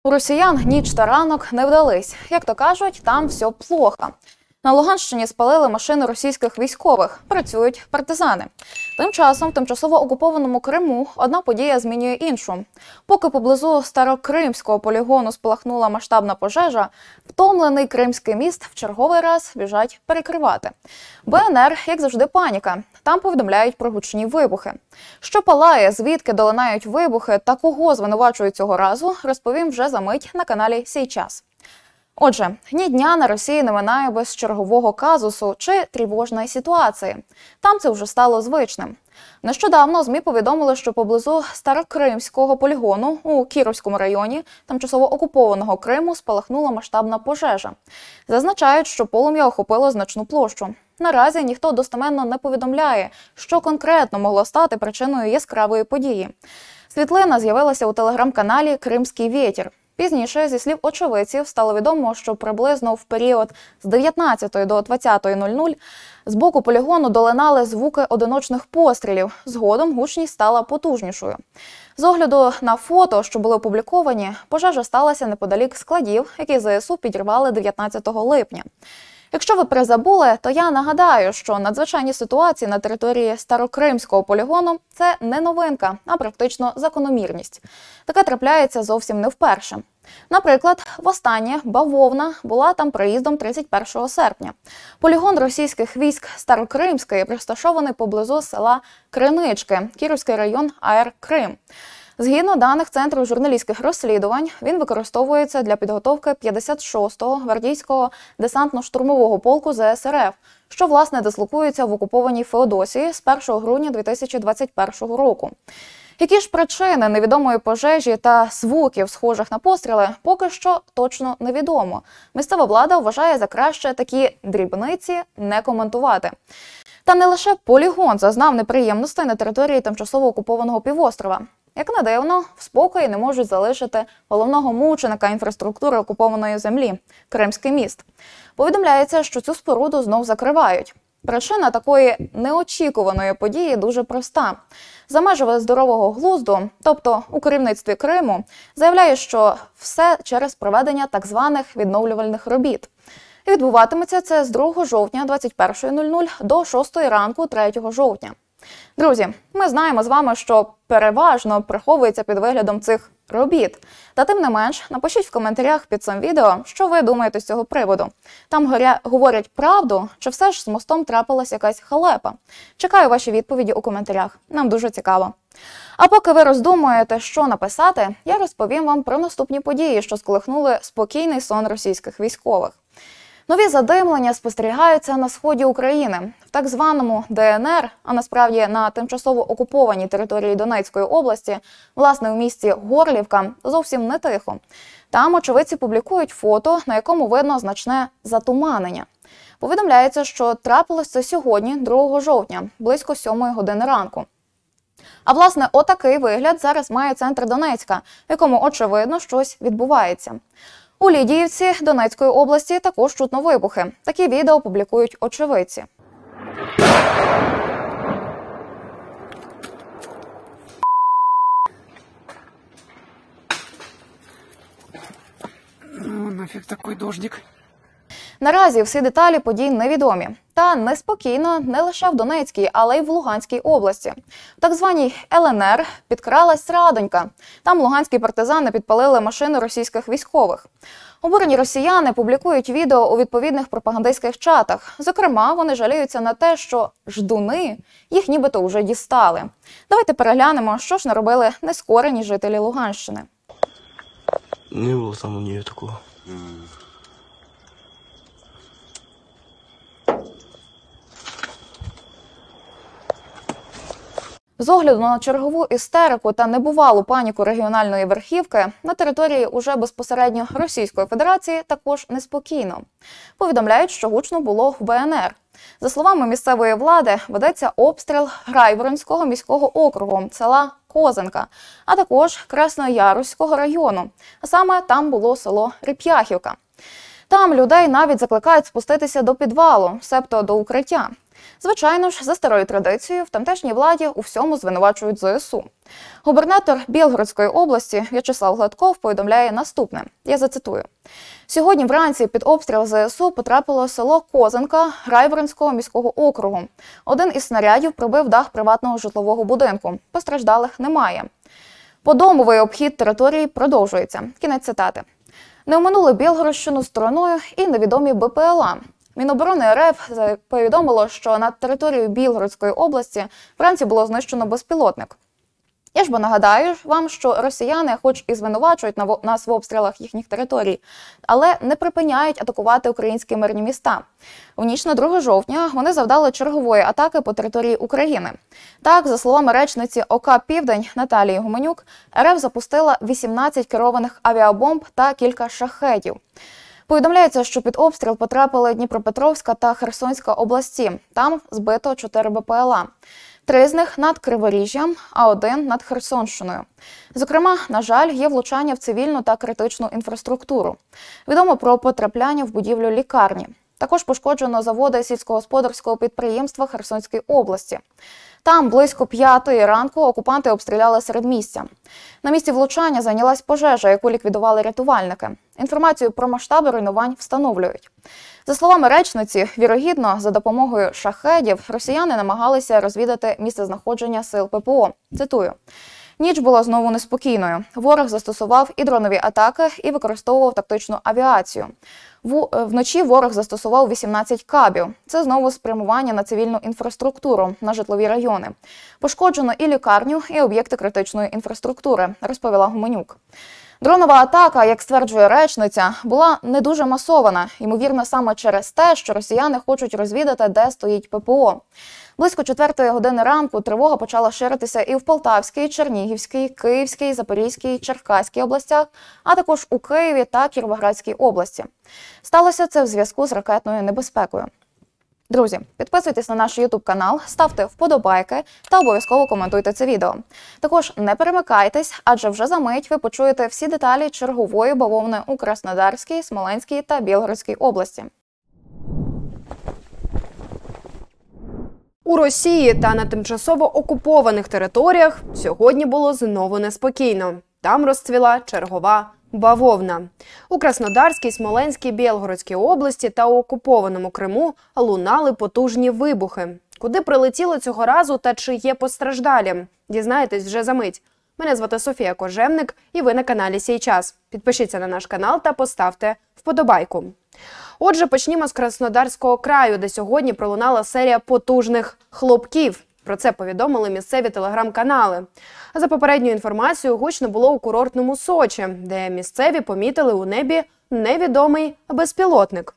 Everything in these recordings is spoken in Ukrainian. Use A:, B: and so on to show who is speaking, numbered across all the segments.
A: У росіян ніч та ранок не вдались. Як то кажуть, там все плохо. На Луганщині спалили машини російських військових. Працюють партизани. Тим часом в тимчасово окупованому Криму одна подія змінює іншу. Поки поблизу Старокримського полігону спалахнула масштабна пожежа, втомлений Кримський міст в черговий раз біжать перекривати. БНР, як завжди, паніка. Там повідомляють про гучні вибухи. Що палає, звідки долинають вибухи та кого звинувачують цього разу, розповім вже за мить на каналі «Сійчас». Отже, ні дня на Росії не минає без чергового казусу чи тривожної ситуації. Там це вже стало звичним. Нещодавно ЗМІ повідомили, що поблизу Старокримського полігону у Кіровському районі тимчасово окупованого Криму спалахнула масштабна пожежа. Зазначають, що полум'я охопило значну площу. Наразі ніхто достеменно не повідомляє, що конкретно могло стати причиною яскравої події. Світлина з'явилася у телеграм-каналі «Кримський вітер». Пізніше, зі слів очевидців, стало відомо, що приблизно в період з 19 до 20:00 з боку полігону долинали звуки одиночних пострілів. Згодом гучність стала потужнішою. З огляду на фото, що були опубліковані, пожежа сталася неподалік складів, які ЗСУ підірвали 19 липня. Якщо ви призабули, то я нагадаю, що надзвичайні ситуації на території Старокримського полігону – це не новинка, а практично закономірність. Таке трапляється зовсім не вперше. Наприклад, востаннє бавовна була там приїздом 31 серпня. Полігон російських військ Старокримський розташований поблизу села Кринички, Кіровський район АР Крим. Згідно даних Центру журналістських розслідувань, він використовується для підготовки 56-го гвардійського десантно-штурмового полку ЗСРФ, що, власне, дислокується в окупованій Феодосії з 1 грудня 2021 року. Які ж причини невідомої пожежі та звуків, схожих на постріли, поки що точно невідомо. Місцева влада вважає за краще такі дрібниці не коментувати. Та не лише полігон зазнав неприємностей на території тимчасово окупованого півострова. Як не дивно, в спокої не можуть залишити головного мученика інфраструктури окупованої землі – Кримський міст. Повідомляється, що цю споруду знов закривають. Причина такої неочікуваної події дуже проста. За межами здорового глузду, тобто у керівництві Криму, заявляє, що все через проведення так званих відновлювальних робіт. І відбуватиметься це з 2 жовтня 21:00 до 6 ранку 3 жовтня. Друзі, ми знаємо з вами, що переважно приховується під виглядом цих робіт. Та тим не менш, напишіть в коментарях під цим відео, що ви думаєте з цього приводу. Там говорять правду, чи все ж з мостом трапилась якась халепа? Чекаю ваші відповіді у коментарях. Нам дуже цікаво. А поки ви роздумуєте, що написати, я розповім вам про наступні події, що сколихнули спокійний сон російських військових. Нові задимлення спостерігаються на сході України. В так званому ДНР, а насправді на тимчасово окупованій території Донецької області, власне у місті Горлівка, зовсім не тихо. Там очевидці публікують фото, на якому видно значне затуманення. Повідомляється, що трапилось це сьогодні, 2 жовтня, близько 7 години ранку. А власне, отакий вигляд зараз має центр Донецька, в якому, очевидно, щось відбувається. У Лідіївці Донецької області також чутно вибухи. Такі відео публікують очевидці.
B: Ну, нафіг такий дождик.
A: Наразі всі деталі подій невідомі. Та неспокійно не лише в Донецькій, але й в Луганській області. В так званій ЛНР підкралась радонька. Там луганські партизани підпалили машини російських військових. Обурені росіяни публікують відео у відповідних пропагандистських чатах. Зокрема, вони жаліються на те, що ждуни їх нібито вже дістали. Давайте переглянемо, що ж наробили нескорені жителі Луганщини.
C: Не було там у неї такого.
A: З огляду на чергову істерику та небувалу паніку регіональної верхівки, на території уже безпосередньо Російської Федерації також неспокійно. Повідомляють, що гучно було в БНР. За словами місцевої влади, ведеться обстріл Грайворонського міського округу, села Козинка, а також Краснояруського району. А саме там було село Реп'яхівка. Там людей навіть закликають спуститися до підвалу, себто до укриття. Звичайно ж, за старою традицією, в тамтешній владі у всьому звинувачують ЗСУ. Губернатор Білгородської області В'ячеслав Гладков повідомляє наступне, я зацитую. Сьогодні вранці під обстріл ЗСУ потрапило село Козинка Грайворонського міського округу. Один із снарядів пробив дах приватного житлового будинку. Постраждалих немає. Подомовий обхід території продовжується. Кінець цитати. Не оминули Білгородщину стороною і невідомі БПЛА. Міноборони РФ повідомило, що над територією Білгородської області вранці було знищено безпілотник. Я ж бо нагадаю вам, що росіяни хоч і звинувачують нас в обстрілах їхніх територій, але не припиняють атакувати українські мирні міста. В ніч на 2 жовтня вони завдали чергової атаки по території України. Так, за словами речниці ОК «Південь» Наталії Гуменюк, РФ запустила 18 керованих авіабомб та кілька шахедів. Повідомляється, що під обстріл потрапили Дніпропетровська та Херсонська області. Там збито 4 БПЛА. 3 з них над Криворіжжям, а 1 над Херсонщиною. Зокрема, на жаль, є влучання в цивільну та критичну інфраструктуру. Відомо про потрапляння в будівлю лікарні. Також пошкоджено заводи сільськогосподарського підприємства Херсонської області. Там близько 5-ї ранку окупанти обстріляли середмістя. На місці влучання зайнялась пожежа, яку ліквідували рятувальники. Інформацію про масштаби руйнувань встановлюють. За словами речниці, вірогідно, за допомогою шахедів росіяни намагалися розвідати місцезнаходження сил ППО. Цитую. Ніч була знову неспокійною. Ворог застосував і дронові атаки, і використовував тактичну авіацію. Вночі ворог застосував 18 кабів. Це знову спрямування на цивільну інфраструктуру, на житлові райони. Пошкоджено і лікарню, і об'єкти критичної інфраструктури, розповіла Гуменюк. Дронова атака, як стверджує речниця, була не дуже масована, ймовірно, саме через те, що росіяни хочуть розвідати, де стоїть ППО. Близько 4-ї години ранку тривога почала ширитися і в Полтавській, Чернігівській, Київській, Запорізькій, Черкаській областях, а також у Києві та Кіровоградській області. Сталося це в зв'язку з ракетною небезпекою. Друзі, підписуйтесь на наш YouTube-канал, ставте вподобайки та обов'язково коментуйте це відео. Також не перемикайтесь, адже вже за мить ви почуєте всі деталі чергової бавовни у Краснодарській, Смоленській та Білгородській області.
D: У Росії та на тимчасово окупованих територіях сьогодні було знову неспокійно. Там розцвіла чергова бавовна. У Краснодарській, Смоленській, Білгородській області та у окупованому Криму лунали потужні вибухи. Куди прилетіло цього разу та чи є постраждалі? Дізнаєтесь вже за мить. Мене звати Софія Кожевник і ви на каналі «Сій час». Підпишіться на наш канал та поставте вподобайку. Отже, почнімо з Краснодарського краю, де сьогодні пролунала серія потужних хлопків. Про це повідомили місцеві телеграм-канали. За попередньою інформацією, гучно було у курортному Сочі, де місцеві помітили у небі невідомий безпілотник.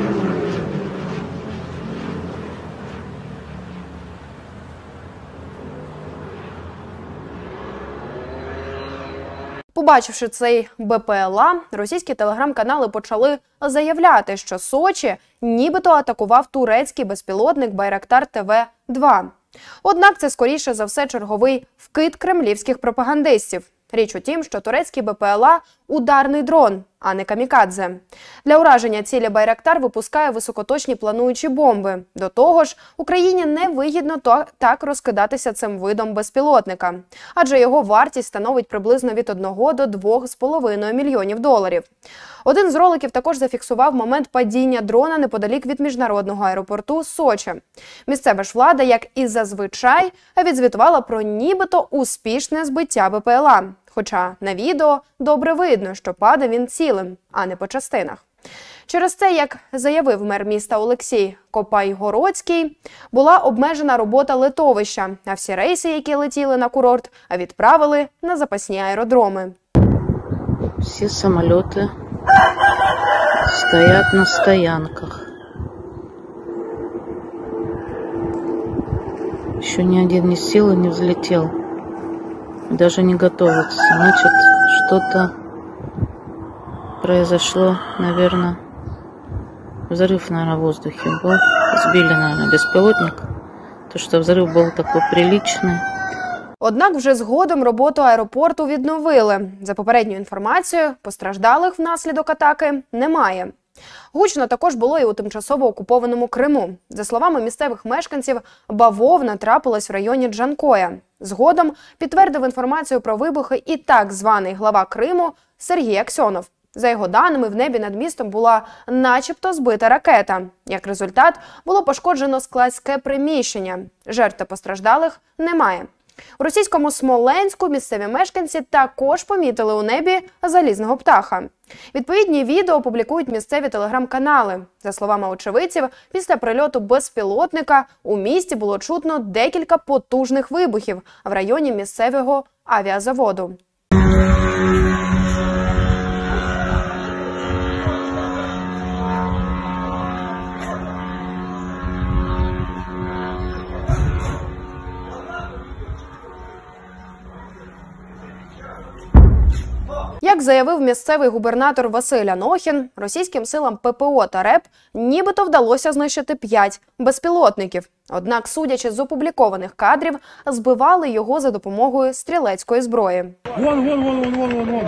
D: Побачивши цей БПЛА, російські телеграм-канали почали заявляти, що Сочі нібито атакував турецький безпілотник Байрактар ТВ-2. Однак це, скоріше за все, черговий вкид кремлівських пропагандистів. Річ у тім, що турецький БПЛА – ударний дрон, а не камікадзе. Для ураження цілі Байрактар випускає високоточні плануючі бомби. До того ж, Україні невигідно так розкидатися цим видом безпілотника, адже його вартість становить приблизно від 1 до 2,5 мільйонів доларів. Один з роликів також зафіксував момент падіння дрона неподалік від міжнародного аеропорту Сочі. Місцева ж влада, як і зазвичай, відзвітувала про нібито успішне збиття БПЛА. Хоча на відео добре видно, що падав він цілим, а не по частинах. Через це, як заявив мер міста Олексій Копайгородський, була обмежена робота литовища, а всі рейси, які летіли на курорт, відправили на запасні аеродроми.
E: Всі самоліти стоять на стоянках. Еще ни один не сел и не взлетел. Даже не готовится. Значит, что-то произошло, наверное, взрыв, наверное, в воздухе был. Сбили, наверное, беспилотник. То, что взрыв был такой приличный.
D: Однак вже згодом роботу аеропорту відновили. За попередньою інформацією, постраждалих внаслідок атаки немає. Гучно також було і у тимчасово окупованому Криму. За словами місцевих мешканців, бавовна трапилась в районі Джанкоя. Згодом підтвердив інформацію про вибухи і так званий глава Криму Сергій Аксьонов. За його даними, в небі над містом була начебто збита ракета. Як результат, було пошкоджено складське приміщення. Жертв та постраждалих немає. У російському Смоленську місцеві мешканці також помітили у небі залізного птаха. Відповідні відео публікують місцеві телеграм-канали. За словами очевидців, після прильоту безпілотника у місті було чутно декілька потужних вибухів в районі місцевого авіазаводу. Як заявив місцевий губернатор Василь Анохін, російським силам ППО та РЕП нібито вдалося знищити 5 безпілотників. Однак, судячи з опублікованих кадрів, збивали його за допомогою стрілецької зброї.
B: Вон.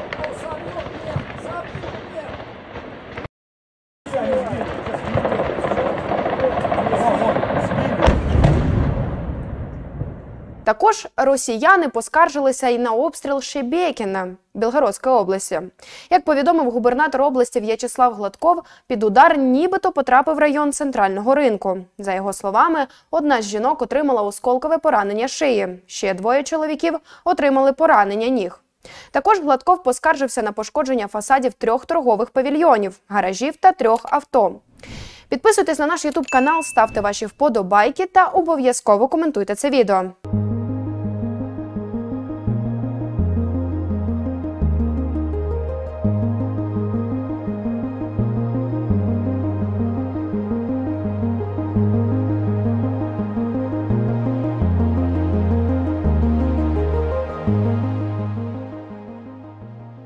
D: Також росіяни поскаржилися і на обстріл Шебекіна Білгородської області. Як повідомив губернатор області В'ячеслав Гладков, під удар нібито потрапив район центрального ринку. За його словами, одна з жінок отримала осколкове поранення шиї, ще 2 чоловіків отримали поранення ніг. Також Гладков поскаржився на пошкодження фасадів 3 торгових павільйонів, гаражів та 3 авто. Підписуйтесь на наш YouTube канал, ставте ваші вподобайки та обов'язково коментуйте це відео.